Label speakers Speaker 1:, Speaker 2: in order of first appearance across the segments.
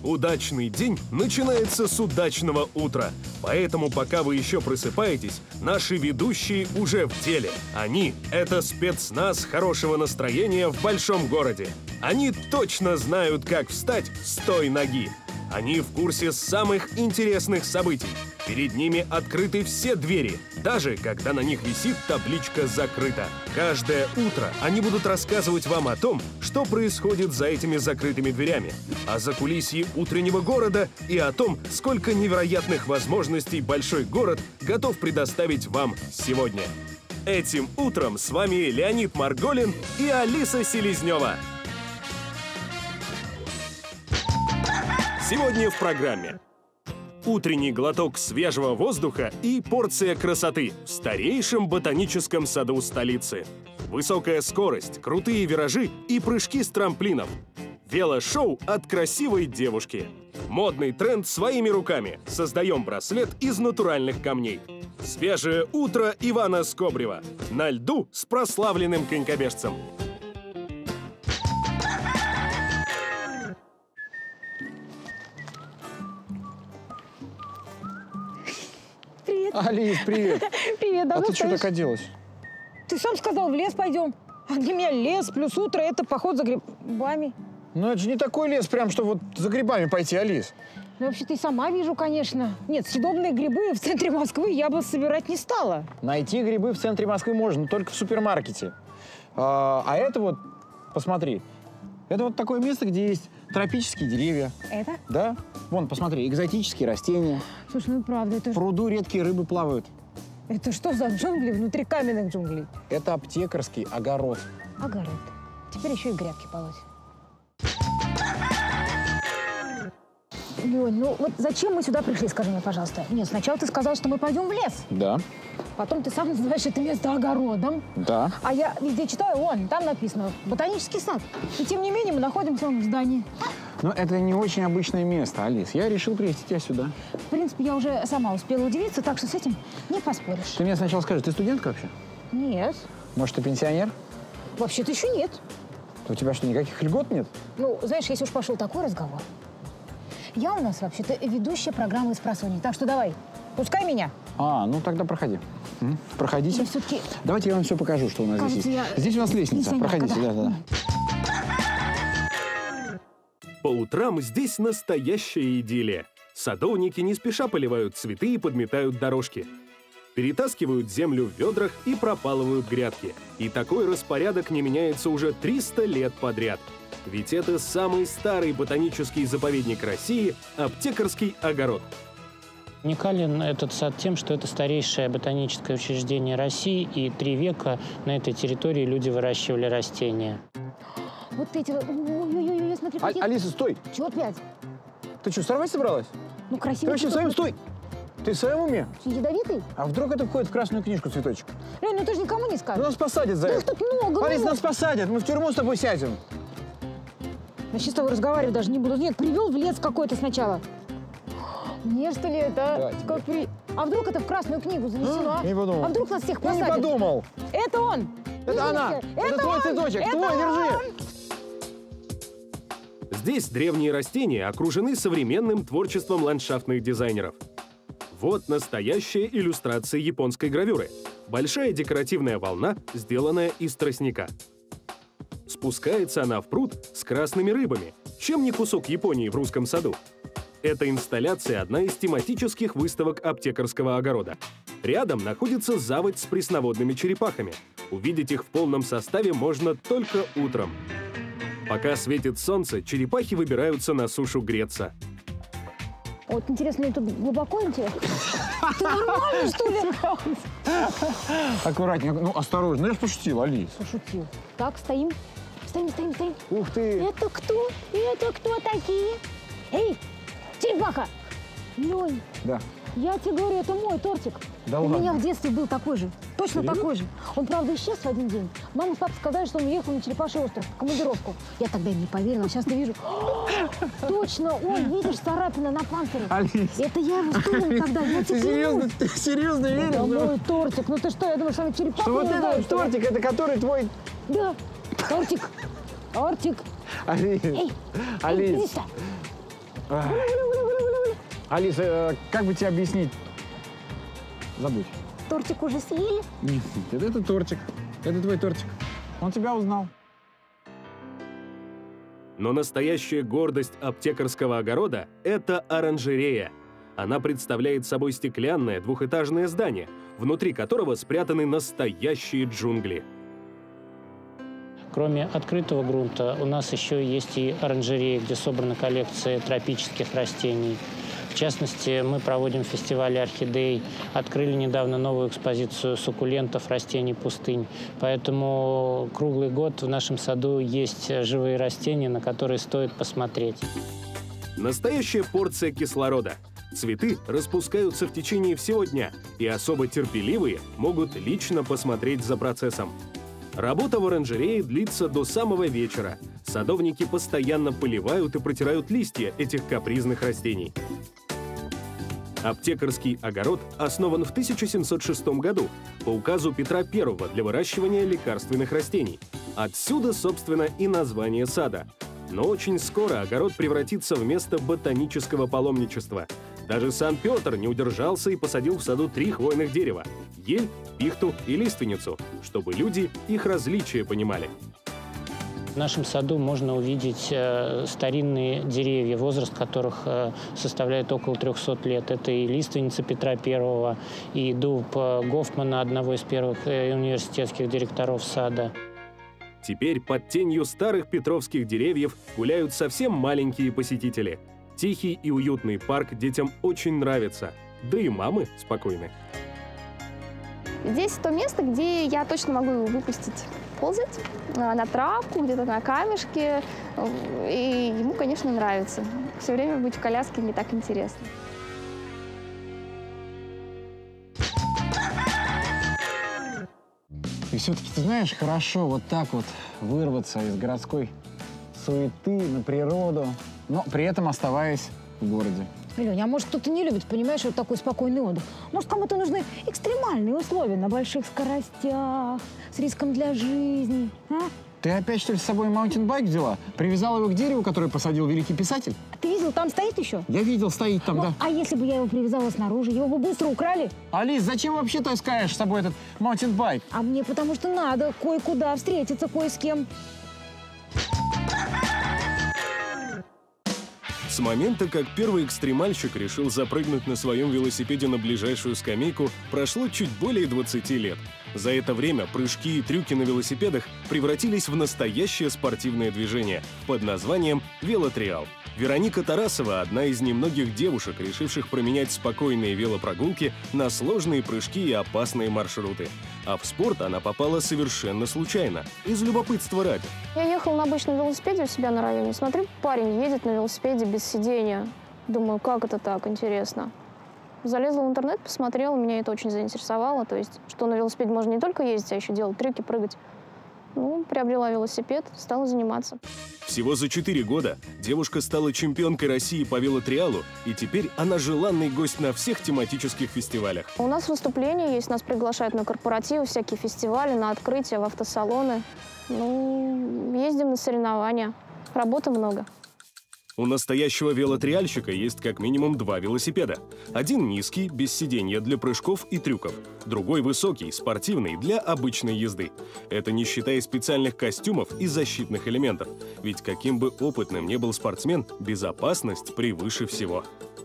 Speaker 1: Удачный день начинается с удачного утра. Поэтому, пока вы еще просыпаетесь, наши ведущие уже в деле. Они — это спецназ хорошего настроения в большом городе. Они точно знают, как встать с той ноги. Они в курсе самых интересных событий. Перед ними открыты все двери, даже когда на них висит табличка «Закрыто». Каждое утро они будут рассказывать вам о том, что происходит за этими закрытыми дверями, о закулисье утреннего города и о том, сколько невероятных возможностей большой город готов предоставить вам сегодня. Этим утром с вами Леонид Марголин и Алиса Селезнева. Сегодня в программе: утренний глоток свежего воздуха и порция красоты в старейшем ботаническом саду столицы. Высокая скорость, крутые виражи и прыжки с трамплинов. Велошоу от красивой девушки. Модный тренд своими руками. Создаем браслет из натуральных камней. Свежее утро Ивана Скобрева. На льду с прославленным конькобежцем.
Speaker 2: Привет.
Speaker 3: Алис, привет.
Speaker 2: Привет, давно
Speaker 3: А ты что
Speaker 2: стоишь?
Speaker 3: так оделась?
Speaker 2: Ты сам сказал, в лес пойдем. А для меня лес плюс утро — это поход за грибами.
Speaker 3: Ну это же не такой лес, прям, что вот за грибами пойти, Алис.
Speaker 2: Ну, вообще-то и сама вижу, конечно. Нет, съедобные грибы в центре Москвы я бы собирать не стала.
Speaker 3: Найти грибы в центре Москвы можно, только в супермаркете. А это вот, посмотри, это вот такое место, где есть тропические деревья.
Speaker 2: Это?
Speaker 3: Да? Вон, посмотри, экзотические растения.
Speaker 2: Слушай, ну правда, это
Speaker 3: В пруду редкие рыбы плавают.
Speaker 2: это что за джунгли внутри каменных джунглей?
Speaker 3: Это аптекарский огород.
Speaker 2: Огород. Теперь еще и грядки полоть. Лёнь, ну вот зачем мы сюда пришли, скажи мне, пожалуйста? Нет, сначала ты сказал, что мы пойдем в лес.
Speaker 3: Да.
Speaker 2: Потом ты сам называешь это место огородом.
Speaker 3: Да.
Speaker 2: А я везде читаю, вон, там написано «Ботанический сад». И тем не менее мы находимся в здании.
Speaker 3: Но это не очень обычное место, Алис. Я решил привезти тебя сюда.
Speaker 2: В принципе, я уже сама успела удивиться, так что с этим не поспоришь.
Speaker 3: Ты мне сначала скажи, ты студентка вообще?
Speaker 2: Нет.
Speaker 3: Может, ты пенсионер?
Speaker 2: Вообще-то еще нет.
Speaker 3: У тебя что, никаких льгот нет?
Speaker 2: Ну, знаешь, если уж пошел такой разговор. Я у нас вообще-то ведущая программы «Эспросонья». Так что давай, пускай меня.
Speaker 3: А, ну тогда проходи. Проходите.
Speaker 2: Я все-таки...
Speaker 3: Давайте я вам все покажу, что у нас
Speaker 2: Кажется,
Speaker 3: здесь есть.
Speaker 2: я
Speaker 3: Здесь у нас лестница.
Speaker 2: пенсионерка,
Speaker 3: Проходите,
Speaker 2: да.
Speaker 3: да.
Speaker 1: По утрам здесь настоящая идиллия. Садовники не спеша поливают цветы и подметают дорожки. Перетаскивают землю в ведрах и пропалывают грядки. И такой распорядок не меняется уже 300 лет подряд. Ведь это самый старый ботанический заповедник России – аптекарский огород.
Speaker 4: Уникален этот сад тем, что это старейшее ботаническое учреждение России, и 3 века на этой территории люди выращивали растения.
Speaker 2: Вот эти... Ой-ой-ой, смотри, какие...
Speaker 3: Алиса, стой!
Speaker 2: Чего опять?
Speaker 3: Ты что, сорвать собралась?
Speaker 2: Ну,
Speaker 3: Ты
Speaker 2: красиво.
Speaker 3: вообще в своем... Стой! Ты в своем уме?
Speaker 2: Ядовитый?
Speaker 3: А вдруг это входит в красную книжку, цветочек?
Speaker 2: Лёнь, ну ты же никому не
Speaker 3: Ну,
Speaker 2: скажешь.
Speaker 3: нас посадят за
Speaker 2: Да их
Speaker 3: это.
Speaker 2: тут много,
Speaker 3: Алис,
Speaker 2: много.
Speaker 3: нас посадят, мы в тюрьму с тобой сядем.
Speaker 2: Я сейчас с тобой разговаривать даже не буду. Нет, привел в лес какой-то сначала. Мне что ли это?
Speaker 3: Да,
Speaker 2: Как А вдруг это в Красную книгу занесено?
Speaker 3: Не подумал.
Speaker 2: А вдруг нас всех
Speaker 3: Ну, не
Speaker 2: посадят?
Speaker 3: подумал.
Speaker 2: Это он!
Speaker 3: Это она. Это твой
Speaker 2: он!
Speaker 3: цветочек.
Speaker 2: Это
Speaker 3: Твой, держи.
Speaker 2: он!
Speaker 1: Здесь древние растения окружены современным творчеством ландшафтных дизайнеров. Вот настоящая иллюстрация японской гравюры. Большая декоративная волна, сделанная из тростника. Спускается она в пруд с красными рыбами. Чем не кусок Японии в русском саду? Эта инсталляция – одна из тематических выставок аптекарского огорода. Рядом находится заводь с пресноводными черепахами. Увидеть их в полном составе можно только утром. Пока светит солнце, черепахи выбираются на сушу греться.
Speaker 2: Вот интересно, тут глубоко интересно? Ты нормально, что ли?
Speaker 3: Аккуратненько. Ну, осторожно. Ну, я ж пошутил, Алис.
Speaker 2: Пошутил. Так, стоим. Стоим, стоим, стоим.
Speaker 3: Ух ты.
Speaker 2: Это кто? Это кто такие? Эй, черепаха! Лёнь,
Speaker 3: Да.
Speaker 2: я тебе говорю, это мой тортик.
Speaker 3: Да
Speaker 2: У
Speaker 3: ладно?
Speaker 2: меня в детстве был такой же. Точно
Speaker 3: Серьезно?
Speaker 2: такой же. Он, правда, исчез в один день. Мама с папой сказали, что он уехал на Черепаший остров в командировку. Я тогда им не поверила, а сейчас я вижу. Точно, он, видишь, царапина на панцире.
Speaker 3: Алис.
Speaker 2: Это я его вспомнила тогда. Я
Speaker 3: Ты
Speaker 2: тебе
Speaker 3: серьезно,
Speaker 2: клянусь.
Speaker 3: ты серьезно веришь?
Speaker 2: Это
Speaker 3: что-
Speaker 2: мой тортик. Ну ты что, я думаю, что он черепаху
Speaker 3: Что вот
Speaker 2: не
Speaker 3: этот
Speaker 2: знает,
Speaker 3: вот
Speaker 2: что ли?
Speaker 3: тортик, это который твой...
Speaker 2: Да, тортик. Тортик.
Speaker 3: Алис.
Speaker 2: Эй,
Speaker 3: Алис.
Speaker 2: Лиса.
Speaker 3: Алиса, как бы тебе объяснить? Забудь.
Speaker 2: Тортик уже съели?
Speaker 3: Нет, это тортик. Это твой тортик. Он тебя узнал.
Speaker 1: Но настоящая гордость аптекарского огорода – это оранжерея. Она представляет собой стеклянное двухэтажное здание, внутри которого спрятаны настоящие джунгли.
Speaker 4: Кроме открытого грунта, у нас еще есть и оранжереи, где собрана коллекция тропических растений. В частности, мы проводим фестивали орхидей, открыли недавно новую экспозицию суккулентов, растений пустынь. Поэтому круглый год в нашем саду есть живые растения, на которые стоит посмотреть.
Speaker 1: Настоящая порция кислорода. Цветы распускаются в течение всего дня, и особо терпеливые могут лично посмотреть за процессом. Работа в оранжерее длится до самого вечера. Садовники постоянно поливают и протирают листья этих капризных растений. Аптекарский огород основан в 1706 году по указу Петра I для выращивания лекарственных растений. Отсюда, собственно, и название сада. Но очень скоро огород превратится в место ботанического паломничества. Даже сам Петр не удержался и посадил в саду 3 хвойных дерева – ель, пихту и лиственницу, чтобы люди их различия понимали.
Speaker 4: В нашем саду можно увидеть старинные деревья, возраст которых составляет около 300 лет. Это и лиственница Петра I, и дуб Гофмана, одного из первых университетских директоров сада.
Speaker 1: Теперь под тенью старых петровских деревьев гуляют совсем маленькие посетители. Тихий и уютный парк детям очень нравится, да и мамы спокойны.
Speaker 5: Здесь то место, где я точно могу его выпустить ползать на травку, где-то на камешке. И ему, конечно, нравится. Все время быть в коляске не так интересно.
Speaker 3: И все-таки, ты знаешь, хорошо вот так вот вырваться из городской суеты на природу, но при этом оставаясь в городе.
Speaker 2: Леня, а может, кто-то не любит, понимаешь, вот такой спокойный отдых? Может, кому-то нужны экстремальные условия на больших скоростях, с риском для жизни, а?
Speaker 3: Ты опять, что ли, с собой маунтинбайк взяла? Привязала его к дереву, которое посадил великий писатель?
Speaker 2: А ты видел, там стоит еще?
Speaker 3: Я видел, стоит там, да.
Speaker 2: А если бы я его привязала снаружи, его бы быстро украли?
Speaker 3: Алис, зачем вообще таскаешь с собой этот маунтинбайк?
Speaker 2: А мне потому что надо кое-куда встретиться кое с кем.
Speaker 1: С момента, как первый экстремальщик решил запрыгнуть на своем велосипеде на ближайшую скамейку, прошло чуть более 20 лет. За это время прыжки и трюки на велосипедах превратились в настоящее спортивное движение под названием «Велотриал». Вероника Тарасова – одна из немногих девушек, решивших променять спокойные велопрогулки на сложные прыжки и опасные маршруты. А в спорт она попала совершенно случайно, из любопытства ради.
Speaker 5: Я ехала на обычном велосипеде у себя на районе. Смотрю, парень едет на велосипеде без сидения. Думаю, как это так, интересно. Залезла в интернет, посмотрела, меня это очень заинтересовало. То есть, что на велосипеде можно не только ездить, а еще делать трюки, прыгать. Ну, приобрела велосипед, стала заниматься.
Speaker 1: Всего за 4 года девушка стала чемпионкой России по велотриалу, и теперь она желанный гость на всех тематических фестивалях.
Speaker 5: У нас выступления есть, нас приглашают на корпоративы, всякие фестивали, на открытия, в автосалоны. Ну, ездим на соревнования. Работы много.
Speaker 1: У настоящего велотриальщика есть как минимум 2 велосипеда. Один низкий, без сиденья, для прыжков и трюков. Другой высокий, спортивный, для обычной езды. Это не считая специальных костюмов и защитных элементов. Ведь каким бы опытным ни был спортсмен, безопасность превыше всего.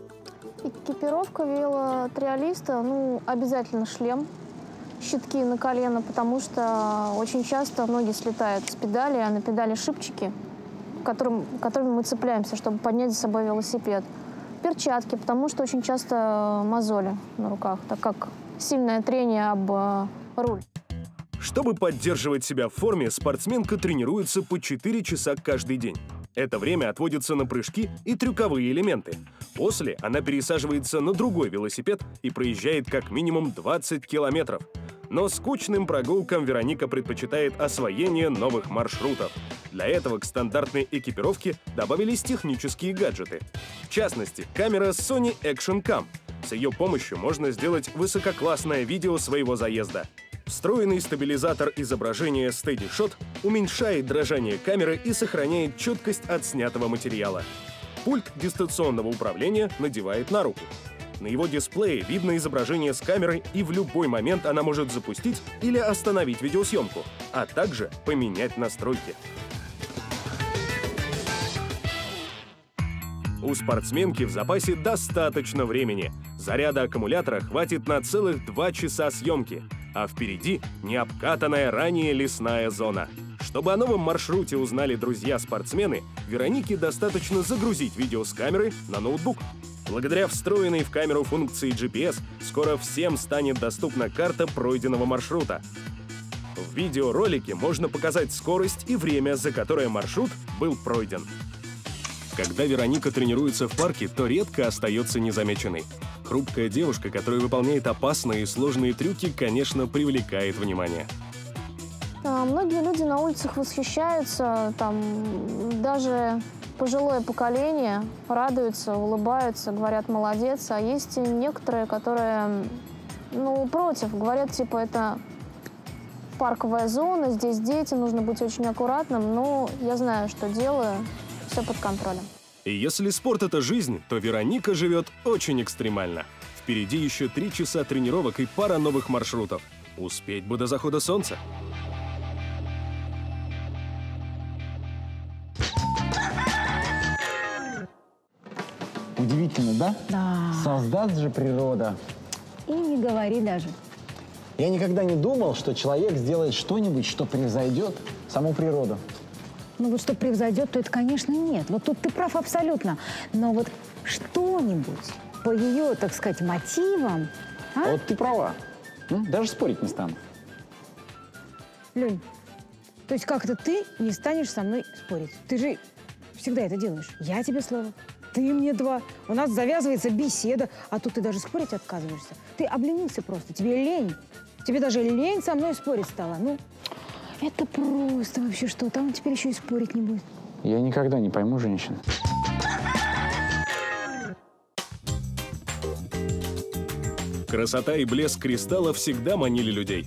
Speaker 5: Экипировка велотриалиста, ну, обязательно шлем, щитки на колено, потому что очень часто ноги слетают с педали, а на педали шипчики, которыми мы цепляемся, чтобы поднять за собой велосипед. Перчатки, потому что очень часто мозоли на руках, так как сильное трение об руль.
Speaker 1: Чтобы поддерживать себя в форме, спортсменка тренируется по 4 часа каждый день. Это время отводится на прыжки и трюковые элементы. После она пересаживается на другой велосипед и проезжает как минимум 20 километров. Но скучным прогулкам Вероника предпочитает освоение новых маршрутов. Для этого к стандартной экипировке добавились технические гаджеты. В частности, камера Sony Action Cam. С ее помощью можно сделать высококлассное видео своего заезда. Встроенный стабилизатор изображения SteadyShot уменьшает дрожание камеры и сохраняет четкость отснятого материала. Пульт дистанционного управления надевает на руку. На его дисплее видно изображение с камерой, и в любой момент она может запустить или остановить видеосъемку, а также поменять настройки. У спортсменки в запасе достаточно времени. Заряда аккумулятора хватит на целых 2 часа съемки, а впереди необкатанная ранее лесная зона. Чтобы о новом маршруте узнали друзья-спортсмены, Веронике достаточно загрузить видео с камеры на ноутбук. Благодаря встроенной в камеру функции GPS скоро всем станет доступна карта пройденного маршрута. В видеоролике можно показать скорость и время, за которое маршрут был пройден. Когда Вероника тренируется в парке, то редко остается незамеченной. Хрупкая девушка, которая выполняет опасные и сложные трюки, конечно, привлекает внимание.
Speaker 5: Многие люди на улицах восхищаются, даже пожилое поколение радуются, улыбаются, говорят «молодец». А есть некоторые, которые, против, говорят, типа, это парковая зона, здесь дети, нужно быть очень аккуратным. Но я знаю, что делаю, все под контролем.
Speaker 1: И если спорт — это жизнь, то Вероника живет очень экстремально. Впереди еще 3 часа тренировок и пара новых маршрутов. Успеть бы до захода солнца.
Speaker 3: Удивительно, да?
Speaker 2: Да.
Speaker 3: Создаст же природа.
Speaker 2: И не говори даже.
Speaker 3: Я никогда не думал, что человек сделает что-нибудь, что превзойдет саму природу.
Speaker 2: Ну вот что превзойдет, то это, конечно, нет. Вот тут ты прав абсолютно. Но вот что-нибудь по ее, так сказать, мотивам... А?
Speaker 3: Вот ты права. Даже спорить не стану.
Speaker 2: Лень, то есть как-то ты не станешь со мной спорить? Ты же всегда это делаешь. Я тебе слово, ты мне 2. У нас завязывается беседа, а тут ты даже спорить отказываешься. Ты обленился просто, тебе лень. Тебе даже лень со мной спорить стало. Ну, это просто вообще что? Там теперь еще и спорить не будет.
Speaker 3: Я никогда не пойму женщин.
Speaker 1: Красота и блеск кристалла всегда манили людей.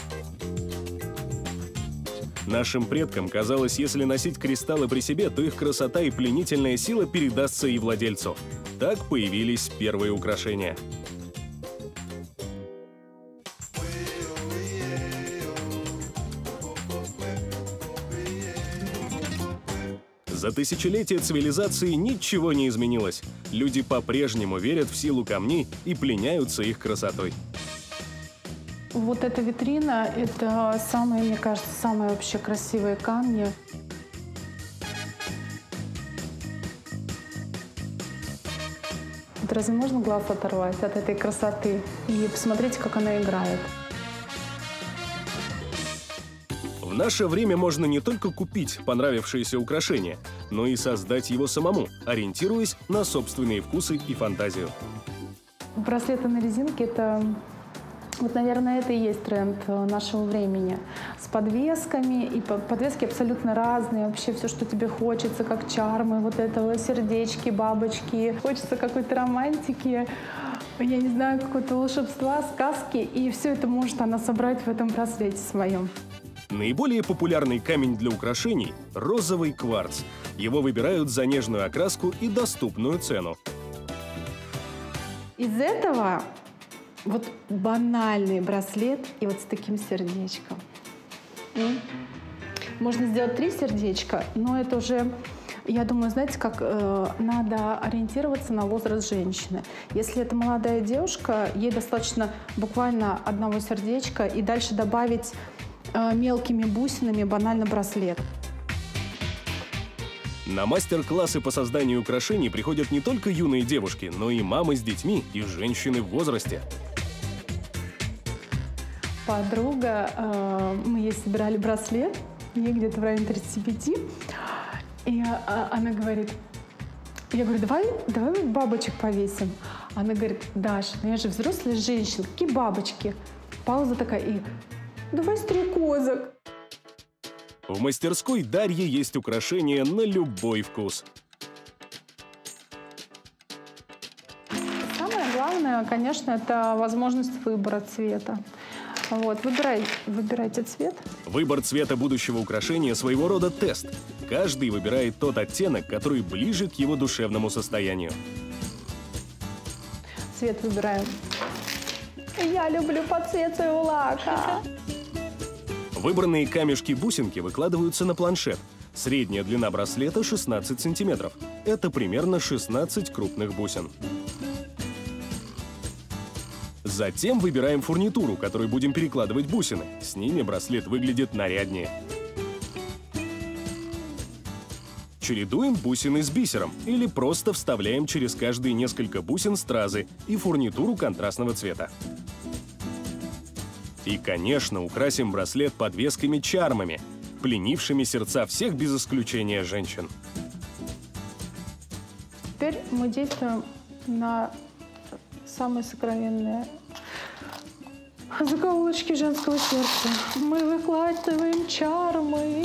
Speaker 1: Нашим предкам казалось, если носить кристаллы при себе, то их красота и пленительная сила передастся и владельцу. Так появились первые украшения. За тысячелетия цивилизации ничего не изменилось. Люди по-прежнему верят в силу камней и пленяются их красотой.
Speaker 6: Вот эта витрина – это самые, мне кажется, самые вообще красивые камни. Вот разве можно глаз оторвать от этой красоты и посмотреть, как она играет?
Speaker 1: В наше время можно не только купить понравившееся украшение, но и создать его самому, ориентируясь на собственные вкусы и фантазию.
Speaker 6: Браслеты на резинке – это, вот, наверное, это и есть тренд нашего времени. С подвесками, и подвески абсолютно разные, вообще все, что тебе хочется, как чармы, вот этого, сердечки, бабочки. Хочется какой-то романтики, я не знаю, какого-то волшебства, сказки, и все это может она собрать в этом браслете своем.
Speaker 1: Наиболее популярный камень для украшений – розовый кварц. Его выбирают за нежную окраску и доступную цену.
Speaker 6: Из этого вот банальный браслет и вот с таким сердечком. Можно сделать 3 сердечка, но это уже, я думаю, знаете, как надо ориентироваться на возраст женщины. Если это молодая девушка, ей достаточно буквально 1 сердечка и дальше добавить мелкими бусинами банально браслет.
Speaker 1: На мастер-классы по созданию украшений приходят не только юные девушки, но и мамы с детьми и женщины в возрасте.
Speaker 6: Подруга, мы ей собирали браслет, ей где-то в районе 35, и она говорит, я говорю, давай бабочек повесим. Она говорит, Даша, ну я же взрослая женщина, какие бабочки? Пауза такая, и давай стрекозок.
Speaker 1: В мастерской Дарьи есть украшения на любой вкус.
Speaker 6: Самое главное, конечно, это возможность выбора цвета. Вот, выбирайте цвет.
Speaker 1: Выбор цвета будущего украшения своего рода тест. Каждый выбирает тот оттенок, который ближе к его душевному состоянию.
Speaker 6: Цвет выбираем. Я люблю под цвет своего лака.
Speaker 1: Выбранные камешки-бусинки выкладываются на планшет. Средняя длина браслета 16 сантиметров. Это примерно 16 крупных бусин. Затем выбираем фурнитуру, которой будем перекладывать бусины. С ними браслет выглядит наряднее. Чередуем бусины с бисером или просто вставляем через каждые несколько бусин стразы и фурнитуру контрастного цвета. И, конечно, украсим браслет подвесками-чармами, пленившими сердца всех без исключения женщин.
Speaker 6: Теперь мы действуем на самые сокровенные закоулочки женского сердца. Мы выкладываем чармы.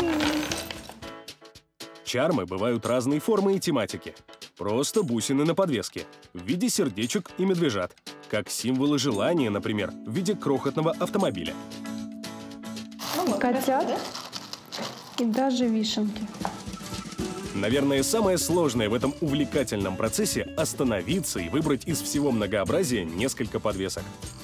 Speaker 1: Чармы бывают разной формы и тематики. Просто бусины на подвеске в виде сердечек и медвежат, как символы желания, например, в виде крохотного автомобиля.
Speaker 6: Котят и даже вишенки.
Speaker 1: Наверное, самое сложное в этом увлекательном процессе – остановиться и выбрать из всего многообразия несколько подвесок.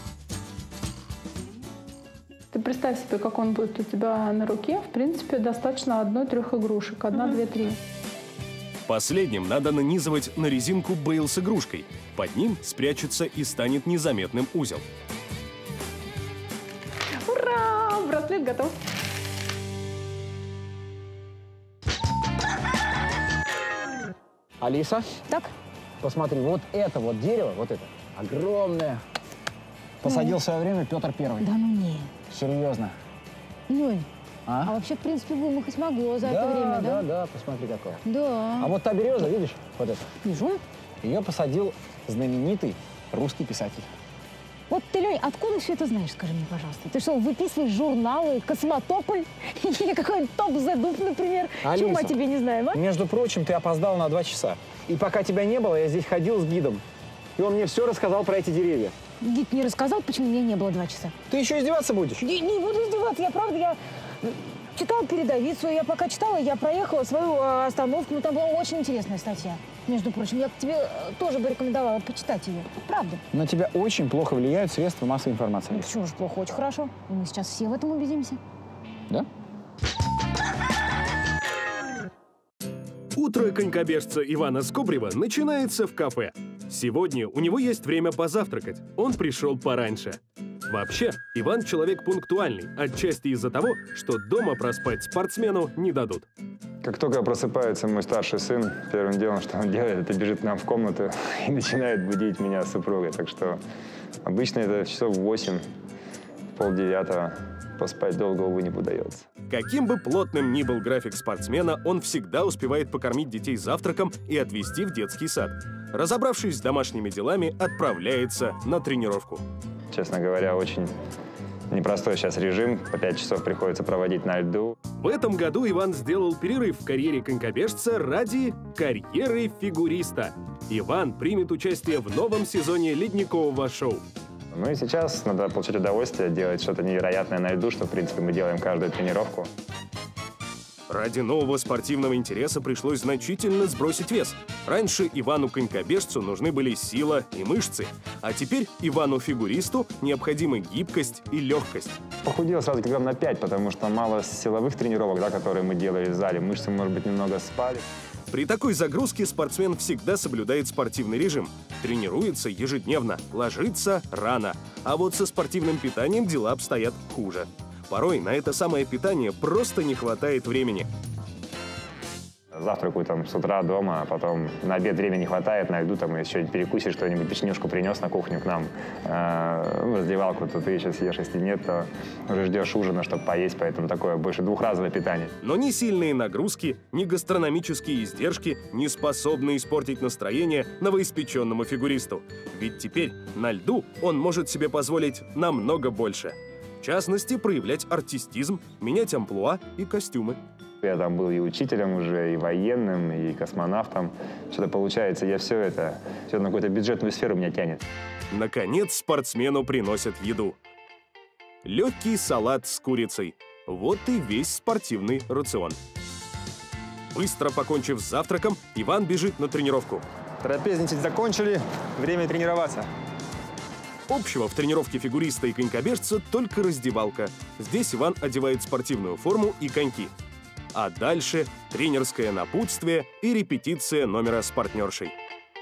Speaker 6: Ты представь себе, как он будет у тебя на руке. В принципе, достаточно 1-3 игрушек. 1, 2, 3.
Speaker 1: Последним надо нанизывать на резинку бейл с игрушкой. Под ним спрячется и станет незаметным узел.
Speaker 6: Ура! Браслет готов.
Speaker 3: Алиса,
Speaker 2: Так?
Speaker 3: посмотри, вот это вот дерево, вот это, огромное. Посадил в свое время Петр Первый.
Speaker 2: Да ну не.
Speaker 3: Серьезно.
Speaker 2: Люнь,
Speaker 3: А?
Speaker 2: а вообще, в принципе, вымахать могло за это время, да?
Speaker 3: Да, посмотри какое.
Speaker 2: Да.
Speaker 3: А вот та береза, видишь, вот эта,
Speaker 2: Вижу.
Speaker 3: ее посадил знаменитый русский писатель.
Speaker 2: Вот ты, Лёнь, откуда все это знаешь, скажи мне, пожалуйста? Ты что, выписываешь журналы «Космотополь» или какой-нибудь «Топ The Дуб», например?
Speaker 3: Алиса,
Speaker 2: Чего мы о тебе не знаем, а?
Speaker 3: Между прочим, ты опоздал на 2 часа. И пока тебя не было, я здесь ходил с гидом. И он мне все рассказал про эти деревья.
Speaker 2: Гид не рассказал, почему меня не было 2 часа.
Speaker 3: Ты еще издеваться будешь?
Speaker 2: Не буду издеваться, я читала передовицу, я пока читала, я проехала свою остановку, там была очень интересная статья. Между прочим, я тебе тоже бы рекомендовала почитать ее. Правда.
Speaker 3: На тебя очень плохо влияют средства массовой информации.
Speaker 2: Почему же плохо? Очень хорошо. И мы сейчас все в этом убедимся.
Speaker 3: Да?
Speaker 1: Утро конькобежца Ивана Скобрева начинается в кафе. Сегодня у него есть время позавтракать. Он пришел пораньше. Вообще, Иван человек пунктуальный, отчасти из-за того, что дома проспать спортсмену не дадут.
Speaker 7: Как только просыпается мой старший сын, первым делом, что он делает, это бежит к нам в комнату и начинает будить меня с супругой. Так что обычно это часов 8, 8:30. Поспать долго, увы, не удается.
Speaker 1: Каким бы плотным ни был график спортсмена, он всегда успевает покормить детей завтраком и отвезти в детский сад. Разобравшись с домашними делами, отправляется на тренировку.
Speaker 7: Честно говоря, очень непростой сейчас режим. По 5 часов приходится проводить на льду.
Speaker 1: В этом году Иван сделал перерыв в карьере конькобежца ради карьеры фигуриста. Иван примет участие в новом сезоне ледникового шоу.
Speaker 7: Ну и сейчас надо получить удовольствие, делать что-то невероятное на льду, что, в принципе, мы делаем каждую тренировку.
Speaker 1: Ради нового спортивного интереса пришлось значительно сбросить вес. Раньше Ивану-конькобежцу нужны были сила и мышцы, а теперь Ивану-фигуристу необходима гибкость и легкость.
Speaker 7: Похудел сразу килограмм на 5, потому что мало силовых тренировок, да, которые мы делали в зале. Мышцы, может быть, немного спали.
Speaker 1: При такой загрузке спортсмен всегда соблюдает спортивный режим. Тренируется ежедневно, ложится рано. А вот со спортивным питанием дела обстоят хуже. Порой на это самое питание просто не хватает времени.
Speaker 7: Завтракаю там с утра дома, а потом на обед времени не хватает, на льду там еще перекусишь что-нибудь, печенюшку принес на кухню к нам, в раздевалку, то ты еще съешь, если нет, то уже ждешь ужина, чтобы поесть, поэтому такое больше двухразовое питание.
Speaker 1: Но ни сильные нагрузки, ни гастрономические издержки не способны испортить настроение новоиспеченному фигуристу. Ведь теперь на льду он может себе позволить намного больше. В частности, проявлять артистизм, менять амплуа и костюмы.
Speaker 7: Я там был и учителем уже, и военным, и космонавтом. Что-то получается, я все на какую-то бюджетную сферу меня тянет.
Speaker 1: Наконец, спортсмену приносят еду. Легкий салат с курицей. Вот и весь спортивный рацион. Быстро покончив с завтраком, Иван бежит на тренировку.
Speaker 3: Трапезничать закончили, время тренироваться.
Speaker 1: Общего в тренировке фигуриста и конькобежца только раздевалка. Здесь Иван одевает спортивную форму и коньки. А дальше тренерское напутствие и репетиция номера с партнершей.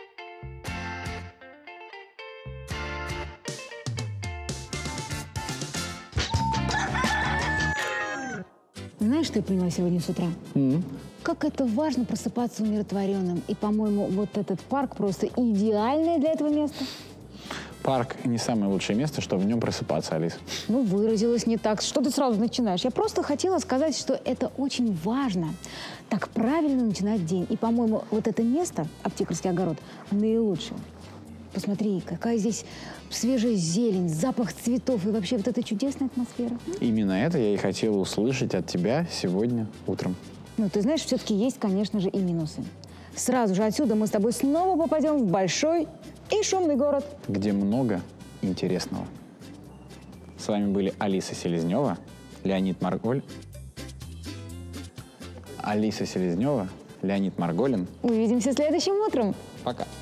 Speaker 2: Знаешь, что я поняла сегодня с утра? Как это важно просыпаться умиротворенным. И, по-моему, вот этот парк просто идеальное для этого места.
Speaker 3: Парк не самое лучшее место, чтобы в нем просыпаться, Алис.
Speaker 2: Ну, выразилась не так. Что ты сразу начинаешь? Я просто хотела сказать, что это очень важно. Так правильно начинать день. И, по-моему, вот это место, аптекарский огород, наилучшее. Посмотри, какая здесь свежая зелень, запах цветов и вообще вот эта чудесная атмосфера.
Speaker 3: Именно это я и хотела услышать от тебя сегодня утром.
Speaker 2: Ну, ты знаешь, все-таки есть, конечно же, и минусы. Сразу же отсюда мы с тобой снова попадем в большой и шумный город.
Speaker 3: Где много интересного. С вами были Алиса Селезнева, Леонид Марголь. Алиса Селезнева, Леонид Марголин.
Speaker 2: Увидимся следующим утром.
Speaker 3: Пока.